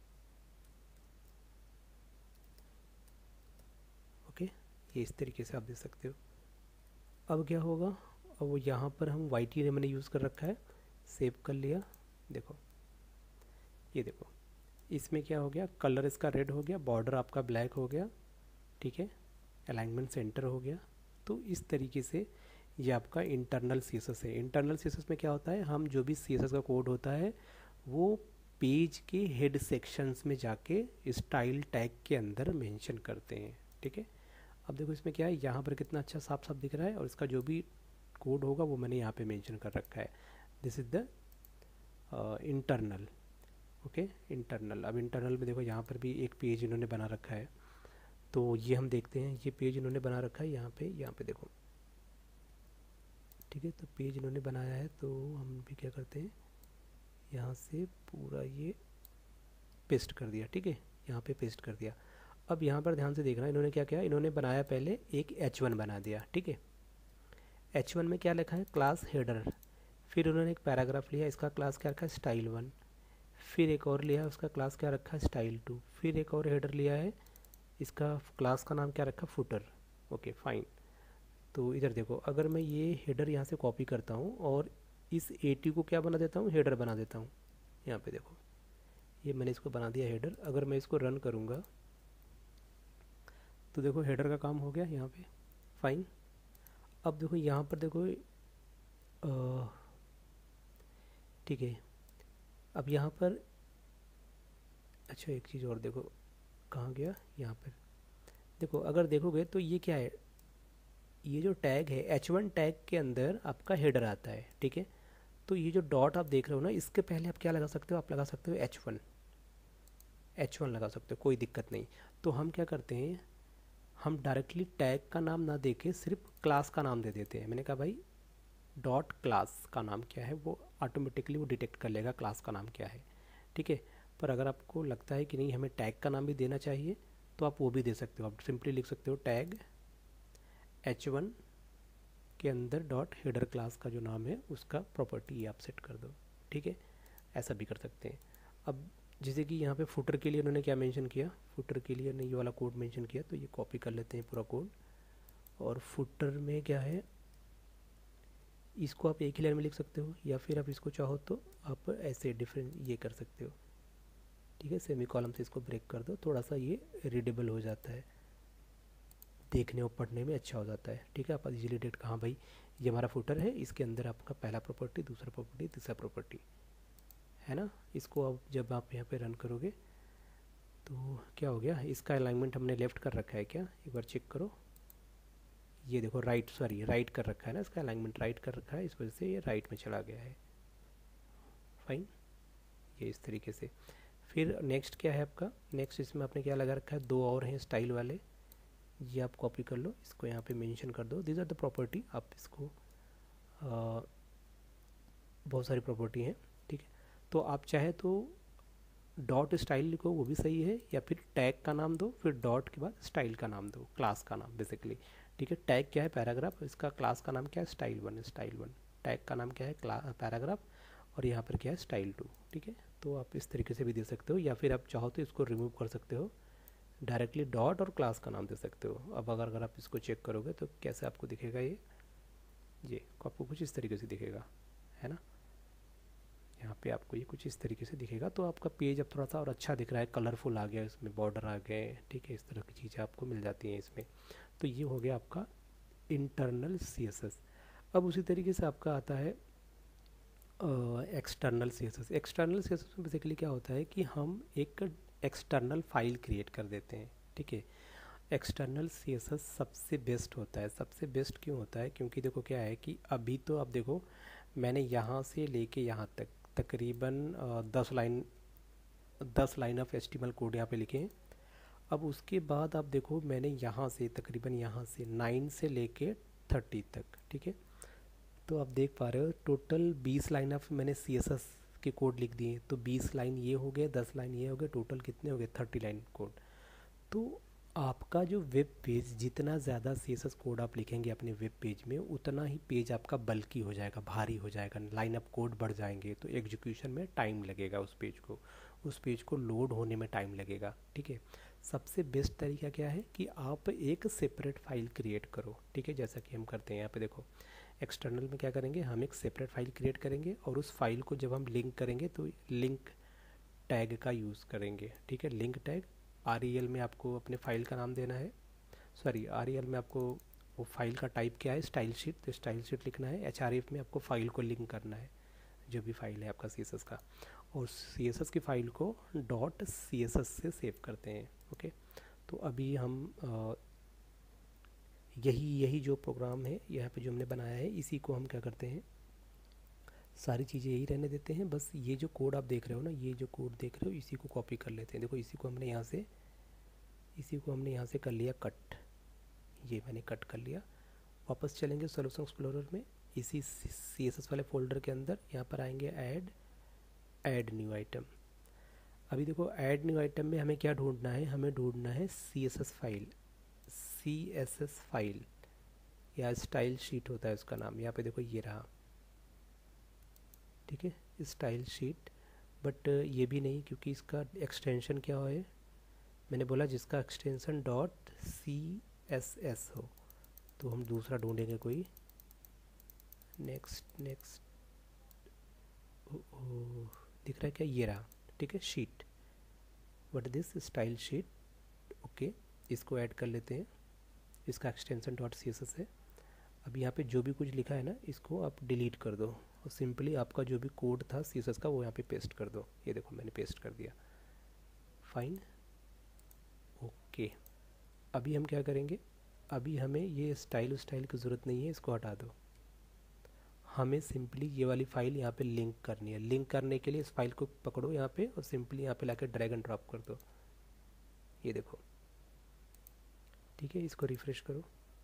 okay, ये इस तरीके से आप दे सकते हो। अब क्या होगा, अब वो यहाँ पर हम वाई टी ने मैंने यूज़ कर रखा है, सेव कर लिया, देखो ये देखो इसमें क्या हो गया, कलर इसका रेड हो गया, बॉर्डर आपका ब्लैक हो गया, ठीक है, अलाइनमेंट सेंटर हो गया। तो इस तरीके से ये आपका इंटरनल सी एस एस है। इंटरनल सी एस एस में क्या होता है, हम जो भी सी एस एस का कोड होता है वो पेज के हेड सेक्शंस में जाके स्टाइल टैग के अंदर मेंशन करते हैं, ठीक है। अब देखो इसमें क्या है, यहाँ पर कितना अच्छा साफ साफ दिख रहा है, और इसका जो भी कोड होगा वो मैंने यहाँ पे मेंशन कर रखा है, this is the internal, okay, internal. अब इंटरनल में देखो यहाँ पर भी एक पेज इन्होंने बना रखा है, तो ये हम देखते हैं, ये पेज इन्होंने बना रखा है यहाँ पे, यहाँ पे देखो, ठीक है। तो पेज इन्होंने बनाया है, तो हम भी क्या करते हैं, यहाँ से पूरा ये पेस्ट कर दिया, ठीक है, यहाँ पे पेस्ट कर दिया। अब यहाँ पर ध्यान से देखना, इन्होंने क्या किया, इन्होंने बनाया पहले एक एच वन बना दिया, ठीक है। एच वन में क्या लिखा है, क्लास हेडर, फिर उन्होंने एक पैराग्राफ लिया, इसका क्लास क्या रखा है, स्टाइल वन, फिर एक और लिया, उसका क्लास क्या रखा है, स्टाइल टू, फिर एक और हेडर लिया है, इसका क्लास का नाम क्या रखा, फुटर, ओके फाइन। तो इधर देखो, अगर मैं ये हेडर यहाँ से कॉपी करता हूँ और इस ए टी को क्या बना देता हूँ, हेडर बना देता हूँ, यहाँ पे देखो ये मैंने इसको बना दिया हेडर। अगर मैं इसको रन करूँगा तो देखो हेडर का काम हो गया यहाँ पे, फाइन। अब देखो यहाँ पर देखो ठीक है। अब यहाँ पर अच्छा एक चीज़ और देखो, कहाँ गया, यहाँ पर देखो, अगर देखोगे तो ये क्या है, ये जो टैग है एच वन टैग के अंदर आपका हेडर आता है, ठीक है। तो ये जो डॉट आप देख रहे हो ना, इसके पहले आप क्या लगा सकते हो, आप लगा सकते हो एच वन, एच वन लगा सकते हो, कोई दिक्कत नहीं। तो हम क्या करते हैं, हम डायरेक्टली टैग का नाम ना देके सिर्फ क्लास का नाम दे देते हैं। मैंने कहा भाई डॉट क्लास का नाम क्या है, वो ऑटोमेटिकली वो डिटेक्ट कर लेगा क्लास का नाम क्या है, ठीक है। पर अगर आपको लगता है कि नहीं हमें टैग का नाम भी देना चाहिए, तो आप वो भी दे सकते हो। आप सिंपली लिख सकते हो टैग एच वन के अंदर डॉट हेडर क्लास का जो नाम है उसका प्रॉपर्टी आप सेट कर दो, ठीक है। ऐसा भी कर सकते हैं। अब जैसे कि यहाँ पे फुटर के लिए उन्होंने क्या मेंशन किया, फुटर के लिए उन्होंने ये वाला कोड मेंशन किया, तो ये कॉपी कर लेते हैं पूरा कोड। और फुटर में क्या है, इसको आप एक ही लाइन में लिख सकते हो, या फिर आप इसको चाहो तो आप ऐसे डिफरेंट ये कर सकते हो, ठीक है। सेमी कॉलम से इसको ब्रेक कर दो, थोड़ा सा ये रीडेबल हो जाता है, देखने और पढ़ने में अच्छा हो जाता है, ठीक है। आप इजीली डेट कहाँ भाई ये हमारा फुटर है, इसके अंदर आपका पहला प्रॉपर्टी, दूसरा प्रॉपर्टी, तीसरा प्रॉपर्टी है ना। इसको अब जब आप यहाँ पे रन करोगे तो क्या हो गया, इसका अलाइनमेंट हमने लेफ्ट कर रखा है क्या, एक बार चेक करो। ये देखो राइट, सॉरी राइट कर रखा है ना, इसका अलाइनमेंट राइट कर रखा है, इस वजह से ये राइट में चला गया है। फाइन, ये इस तरीके से। फिर नेक्स्ट क्या है आपका, नेक्स्ट इसमें आपने क्या लगा रखा है, दो और हैं स्टाइल वाले, ये आप कॉपी कर लो, इसको यहाँ पे मेंशन कर दो। दिस आर द प्रॉपर्टी, आप इसको आ, बहुत सारी प्रॉपर्टी हैं, ठीक है। तो आप चाहे तो डॉट स्टाइल लिखो, वो भी सही है, या फिर टैग का नाम दो, फिर डॉट के बाद स्टाइल का नाम दो, क्लास का नाम बेसिकली, ठीक है। टैग क्या है, पैराग्राफ, इसका क्लास का नाम क्या है, style one, style one. Tag का नाम क्या है, पैराग्राफ, और यहाँ पर क्या है, स्टाइल टू, ठीक है। तो आप इस तरीके से भी दे सकते हो, या फिर आप चाहो तो इसको रिमूव कर सकते हो, डायरेक्टली डॉट और क्लास का नाम दे सकते हो। अब अगर अगर आप इसको चेक करोगे तो कैसे आपको दिखेगा, ये ये आपको कुछ इस तरीके से दिखेगा, है ना। यहाँ पे आपको ये कुछ इस तरीके से दिखेगा। तो आपका पेज अब थोड़ा सा और अच्छा दिख रहा है, कलरफुल आ गया, इसमें बॉर्डर आ गए, ठीक है। इस तरह की चीज़ें आपको मिल जाती हैं इसमें। तो ये हो गया आपका इंटरनल सी एस एस। अब उसी तरीके से आपका आता है external C S S. External C S S में बेसिकली क्या होता है कि हम एक एक्सटर्नल फाइल क्रिएट कर देते हैं, ठीक है। एक्सटर्नल सी एस एस सबसे बेस्ट होता है। सबसे बेस्ट क्यों होता है, क्योंकि देखो क्या है कि अभी तो आप देखो मैंने यहाँ से लेके यहाँ तक तकरीबन दस लाइन दस line of H T M L code यहाँ पे लिखे हैं। अब उसके बाद आप देखो मैंने यहाँ से तकरीबन यहाँ से नाइन से लेके थर्टी तक, ठीक है। तो आप देख पा रहे हो टोटल बीस लाइन ऑफ मैंने सी एस एस के कोड लिख दिए। तो बीस लाइन ये हो गए, दस लाइन ये हो गए, टोटल कितने हो गए, थर्टी लाइन कोड। तो आपका जो वेब पेज, जितना ज़्यादा सी एस एस कोड आप लिखेंगे अपने वेब पेज में, उतना ही पेज आपका बल्की हो जाएगा, भारी हो जाएगा, लाइन अप कोड बढ़ जाएंगे, तो एग्जीक्यूशन में टाइम लगेगा, उस पेज को उस पेज को लोड होने में टाइम लगेगा, ठीक है। सबसे बेस्ट तरीका क्या है कि आप एक सेपरेट फाइल क्रिएट करो, ठीक है। जैसा कि हम करते हैं यहाँ पे देखो, एक्सटर्नल में क्या करेंगे, हम एक सेपरेट फाइल क्रिएट करेंगे, और उस फाइल को जब हम लिंक करेंगे तो लिंक टैग का यूज़ करेंगे, ठीक है। Link tag, R E L में आपको अपने फाइल का नाम देना है, सॉरी आर ई एल में आपको वो फाइल का टाइप क्या है, स्टाइल शीट, तो स्टाइल शीट लिखना है। एच आर एफ में आपको फाइल को लिंक करना है, जो भी फाइल है आपका सी एस एस का, और सी एस एस की फ़ाइल को डॉट सी एस एस से सेव करते हैं, ओके। तो अभी हम आ, यही यही जो प्रोग्राम है यहाँ पे जो हमने बनाया है, इसी को हम क्या करते हैं, सारी चीज़ें यही रहने देते हैं। बस ये जो कोड आप देख रहे हो ना, ये जो कोड देख रहे हो, इसी को कॉपी कर लेते हैं। देखो इसी को हमने यहाँ से इसी को हमने यहाँ से कर लिया कट, ये मैंने कट कर लिया। वापस चलेंगे सॉल्यूशन एक्सप्लोरर में, इसी सी एस एस वाले फोल्डर के अंदर, यहाँ पर आएंगे ऐड ऐड न्यू आइटम। अभी देखो ऐड न्यू आइटम में हमें क्या ढूंढना है, हमें ढूंढना है C S S file, C S S file या स्टाइल शीट होता है उसका नाम। यहाँ पे देखो ये रहा, ठीक है, स्टाइल शीट। बट ये भी नहीं, क्योंकि इसका एक्सटेंशन क्या है, मैंने बोला जिसका extension dot C S S हो, तो हम दूसरा ढूंढेंगे कोई। नेक्स्ट नेक्स्ट दिख रहा है क्या, ये रहा, ठीक है, sheet, what this style sheet, okay. इसको ऐड कर लेते हैं, इसका extension dot C S S है। अब यहाँ पे जो भी कुछ लिखा है ना, इसको आप डिलीट कर दो, और सिंपली आपका जो भी कोड था सी एस एस का वो यहाँ पे पेस्ट कर दो। ये देखो मैंने पेस्ट कर दिया। Fine, okay. अभी हम क्या करेंगे, अभी हमें ये स्टाइल स्टाइल की ज़रूरत नहीं है, इसको हटा दो। हमें सिंपली ये वाली फ़ाइल यहाँ पे लिंक करनी है। लिंक करने के लिए इस फाइल को पकड़ो यहाँ पे और सिंपली यहाँ पे लाकर ड्रैग एंड ड्रॉप कर दो। ये देखो, ठीक है, इसको रिफ्रेश करो।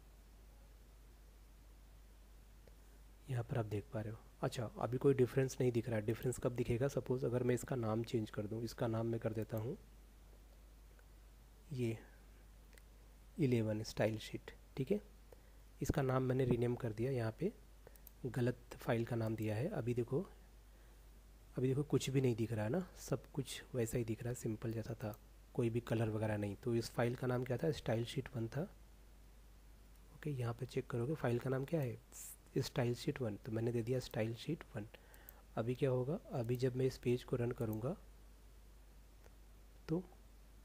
यहाँ पर आप देख पा रहे हो। अच्छा, अभी कोई डिफरेंस नहीं दिख रहा है। डिफरेंस कब दिखेगा, सपोज़ अगर मैं इसका नाम चेंज कर दूँ, इसका नाम मैं कर देता हूँ ये इलेवन स्टाइल शीट, ठीक है। इसका नाम मैंने रीनेम कर दिया, यहाँ पे गलत फाइल का नाम दिया है। अभी देखो, अभी देखो कुछ भी नहीं दिख रहा है ना, सब कुछ वैसा ही दिख रहा है, सिंपल जैसा था, कोई भी कलर वगैरह नहीं। तो इस फाइल का नाम क्या था, स्टाइल शीट वन था। ओके, यहाँ पे चेक करोगे फाइल का नाम क्या है, स्टाइल शीट वन। तो मैंने दे दिया स्टाइल शीट वन। अभी क्या होगा, अभी जब मैं इस पेज को रन करूँगा तो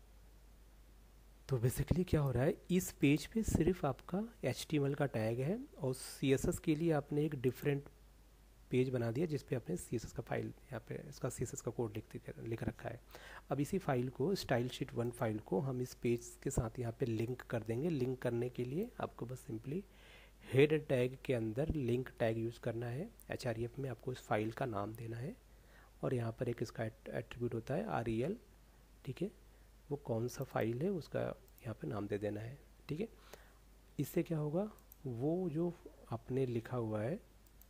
तो बेसिकली क्या हो रहा है, इस पेज पे सिर्फ आपका एच टी एम एल का टैग है और सी एस एस के लिए आपने एक डिफरेंट पेज बना दिया जिस पे आपने सी एस एस का फाइल, यहाँ पे इसका सी एस एस का कोड लिख लिख रखा है। अब इसी फाइल को, स्टाइल शीट वन फाइल को हम इस पेज के साथ यहाँ पे लिंक कर देंगे। लिंक करने के लिए आपको बस सिंपली हेड टैग के अंदर लिंक टैग यूज़ करना है। एच आर ई एफ में आपको इस फाइल का नाम देना है और यहाँ पर एक इसका एट्रीब्यूट होता है आर ई एल, ठीक है, वो कौन सा फाइल है उसका यहाँ पे नाम दे देना है, ठीक है। इससे क्या होगा, वो जो आपने लिखा हुआ है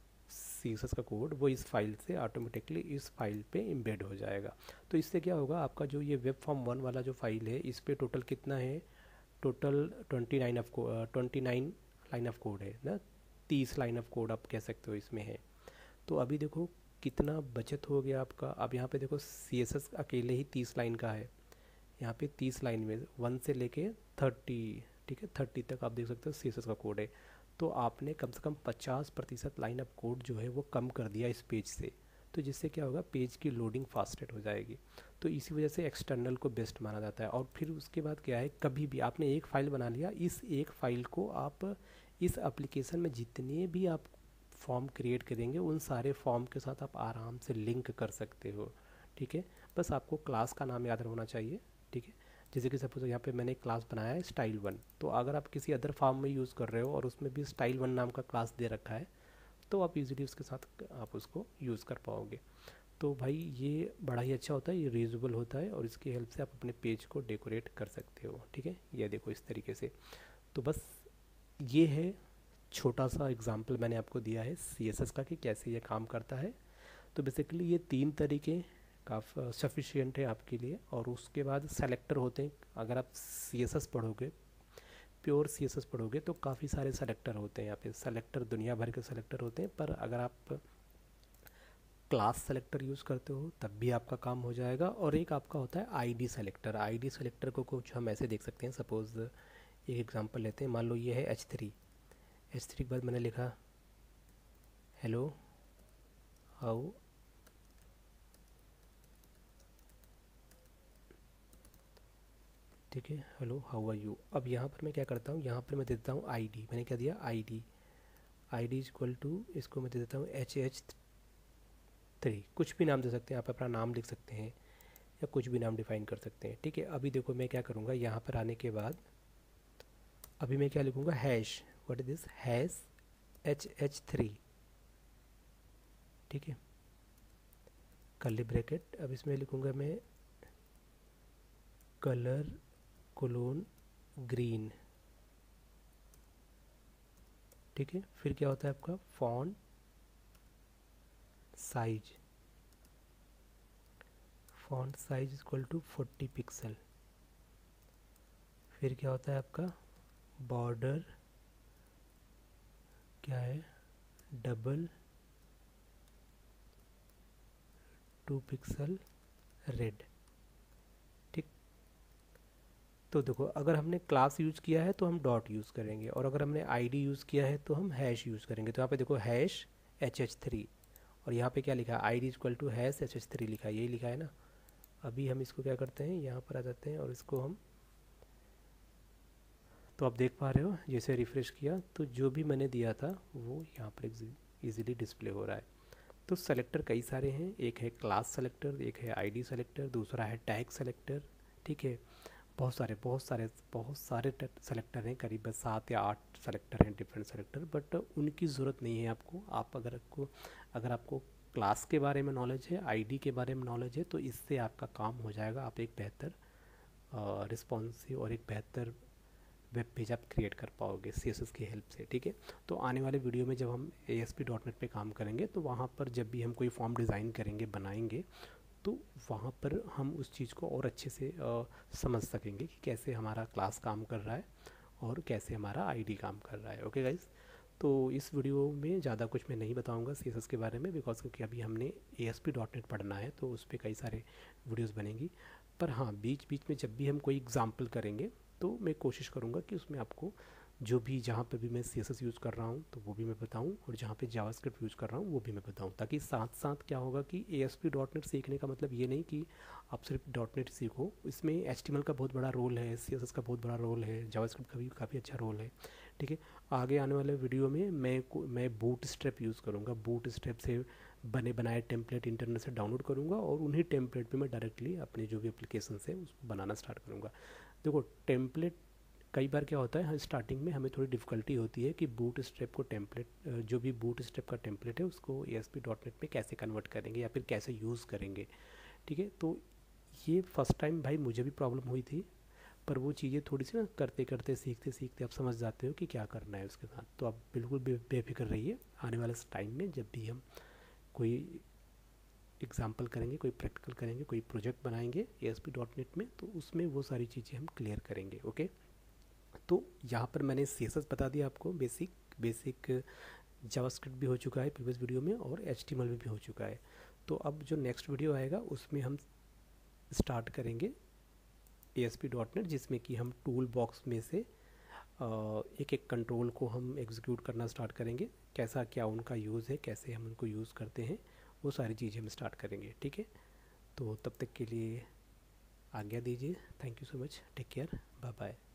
सी एस एस का कोड वो इस फाइल से ऑटोमेटिकली इस फाइल पे एम्बेड हो जाएगा। तो इससे क्या होगा, आपका जो ये वेब फॉर्म वन वाला जो फाइल है इस पे टोटल कितना है, total twenty nine of twenty nine line of code है ना, तीस लाइन ऑफ कोड आप कह सकते हो इसमें है। तो अभी देखो कितना बचत हो गया आपका। अब यहाँ पे देखो सी एस एस अकेले ही तीस लाइन का है, यहाँ पे तीस लाइन में वन से लेके थर्टी, ठीक है, थर्टी तक आप देख सकते हो सी एस एस का कोड है। तो आपने कम से कम पचास प्रतिशत लाइन ऑफ कोड जो है वो कम कर दिया इस पेज से। तो जिससे क्या होगा, पेज की लोडिंग फास्टेड हो जाएगी। तो इसी वजह से एक्सटर्नल को बेस्ट माना जाता है। और फिर उसके बाद क्या है, कभी भी आपने एक फ़ाइल बना लिया, इस एक फ़ाइल को आप इस एप्लीकेशन में जितने भी आप फॉर्म क्रिएट करेंगे उन सारे फॉर्म के साथ आप आराम से लिंक कर सकते हो, ठीक है। बस आपको क्लास का नाम याद होना चाहिए, ठीक है। जैसे कि सपोज यहाँ पे मैंने क्लास बनाया है स्टाइल वन, तो अगर आप किसी अदर फॉर्म में यूज़ कर रहे हो और उसमें भी स्टाइल वन नाम का क्लास दे रखा है तो आप इजीली उसके साथ आप उसको यूज़ कर पाओगे। तो भाई ये बड़ा ही अच्छा होता है, ये रीयूजेबल होता है और इसकी हेल्प से आप अपने पेज को डेकोरेट कर सकते हो, ठीक है। ये देखो इस तरीके से। तो बस ये है छोटा सा एग्जाम्पल मैंने आपको दिया है सी एस एस का कि कैसे ये काम करता है। तो बेसिकली ये तीन तरीके काफ़ी सफिशिएंट है आपके लिए। और उसके बाद सेलेक्टर होते हैं। अगर आप सी एस एस पढ़ोगे, प्योर सी एस एस पढ़ोगे तो काफ़ी सारे सेलेक्टर होते हैं यहाँ पे। सेलेक्टर दुनिया भर के सेलेक्टर होते हैं, पर अगर आप क्लास सेलेक्टर यूज़ करते हो तब भी आपका काम हो जाएगा। और एक आपका होता है आईडी सेलेक्टर। आईडी सेलेक्टर को कुछ हम ऐसे देख सकते हैं, सपोज़ एक एग्जांपल लेते हैं, मान लो ये है एच थ्री। एच थ्री के बाद मैंने लिखा हेलो हाउ ठीक है, हेलो हाउ आर यू। अब यहाँ पर मैं क्या करता हूँ, यहाँ पर मैं दे देता हूँ आईडी। मैंने क्या दिया, ID. ID is equal to, इसको मैं दे देता हूँ एच एच थ्री। कुछ भी नाम दे सकते हैं आप, अपना नाम लिख सकते हैं या कुछ भी नाम डिफाइन कर सकते हैं, ठीक है। अभी देखो मैं क्या करूँगा, यहाँ पर आने के बाद अभी मैं क्या लिखूँगा, hash, what is this, hash H H three, ठीक है, कर्ली ब्रैकेट। अब इसमें लिखूँगा मैं कलर कोलोन ग्रीन, ठीक है। फिर क्या होता है आपका font size, font size equal to forty pixel. फिर क्या होता है आपका बॉर्डर क्या है, डबल टू पिक्सल रेड, ठीक। तो देखो अगर हमने क्लास यूज़ किया है तो हम डॉट यूज़ करेंगे, और अगर हमने आईडी यूज़ किया है तो हम हैश यूज़ करेंगे। तो यहाँ पे देखो हैश एच एच थ्री, और यहाँ पे क्या लिखा है, I D equal to hash H H three लिखा है, यही लिखा है ना। अभी हम इसको क्या करते हैं, यहाँ पर आ जाते हैं और इसको हम, तो आप देख पा रहे हो जैसे रिफ़्रेश किया तो जो भी मैंने दिया था वो यहाँ पर इजीली डिस्प्ले हो रहा है। तो सेलेक्टर कई सारे हैं, एक है क्लास सेलेक्टर, एक है आईडी सेलेक्टर, दूसरा है टैग सेलेक्टर, ठीक है। बहुत सारे बहुत सारे बहुत सारे सेलेक्टर हैं, करीब सात या आठ सेलेक्टर हैं, डिफरेंट सेलेक्टर, बट उनकी ज़रूरत नहीं है आपको। आप अगर आपको अगर आपको क्लास के बारे में नॉलेज है, आईडी के बारे में नॉलेज है, तो इससे आपका काम हो जाएगा। आप एक बेहतर रिस्पॉन्सिव और एक बेहतर वेब पेज आप क्रिएट कर पाओगे सी एस एस की हेल्प से, ठीक है। तो आने वाले वीडियो में जब हम A S P dot net पर काम करेंगे, तो वहाँ पर जब भी हम कोई फॉर्म डिज़ाइन करेंगे, बनाएंगे, तो वहाँ पर हम उस चीज़ को और अच्छे से आ, समझ सकेंगे कि कैसे हमारा क्लास काम कर रहा है और कैसे हमारा आईडी काम कर रहा है। ओके गाइस, तो इस वीडियो में ज़्यादा कुछ मैं नहीं बताऊंगा सी एस एस के बारे में, बिकॉज क्योंकि अभी हमने A S P dot net पढ़ना है, तो उस पर कई सारे वीडियोज़ बनेंगी। पर हाँ, बीच बीच में जब भी हम कोई एग्ज़ाम्पल करेंगे, तो मैं कोशिश करूँगा कि उसमें आपको जो भी जहाँ पर भी मैं सी एस एस यूज़ कर रहा हूँ तो वो भी मैं बताऊँ, और जहाँ पे जावास्क्रिप्ट यूज़ कर रहा हूँ वो भी मैं बताऊँ, ताकि साथ साथ क्या होगा कि A S P dot net सीखने का मतलब ये नहीं कि आप सिर्फ डॉट नेट सीखो। इसमें एच टी एम एल का बहुत बड़ा रोल है, सी एस एस का बहुत बड़ा रोल है, जावास्क्रिप्ट का भी काफ़ी अच्छा रोल है, ठीक है। आगे आने वाले वीडियो में मैं मैं बूट स्ट्रैप यूज़ करूँगा, बूट स्ट्रैप से बने बनाए टेम्पलेट इंटरनेट से डाउनलोड करूँगा, और उन्हीं टेम्पलेट पे मैं डायरेक्टली अपने जो भी एप्लीकेशन है उसको बनाना स्टार्ट करूँगा। देखो, टेम्पलेट कई बार क्या होता है, स्टार्टिंग में हमें थोड़ी डिफ़िकल्टी होती है कि बूट स्ट्रैप को टेम्पलेट, जो भी बूट स्ट्रैप का टेम्पलेट है उसको A S P dot net में कैसे कन्वर्ट करेंगे या फिर कैसे यूज़ करेंगे, ठीक है। तो ये फर्स्ट टाइम भाई मुझे भी प्रॉब्लम हुई थी, पर वो चीज़ें थोड़ी सी ना करते करते सीखते सीखते आप समझ जाते हो कि क्या करना है उसके साथ। तो आप बिल्कुल बे, बेफिक्र रहिए, आने वाले टाइम में जब भी हम कोई एग्जाम्पल करेंगे, कोई प्रैक्टिकल करेंगे, कोई प्रोजेक्ट बनाएंगे A S P dot net में, तो उसमें वो सारी चीज़ें हम क्लियर करेंगे। ओके, तो यहाँ पर मैंने सी एस एस बता दिया आपको, बेसिक बेसिक जावास्क्रिप्ट भी हो चुका है प्रीवियस वीडियो में, और एच टी एम एल भी हो चुका है। तो अब जो नेक्स्ट वीडियो आएगा उसमें हम स्टार्ट करेंगे A S P dot net, जिसमें कि हम टूल बॉक्स में से एक एक कंट्रोल को हम एग्जीक्यूट करना स्टार्ट करेंगे, कैसा क्या उनका यूज़ है, कैसे हम उनको यूज़ करते हैं, वो सारी चीज़ें हम स्टार्ट करेंगे, ठीक है। तो तब तक के लिए आज्ञा दीजिए। Thank you so much, take care, bye bye.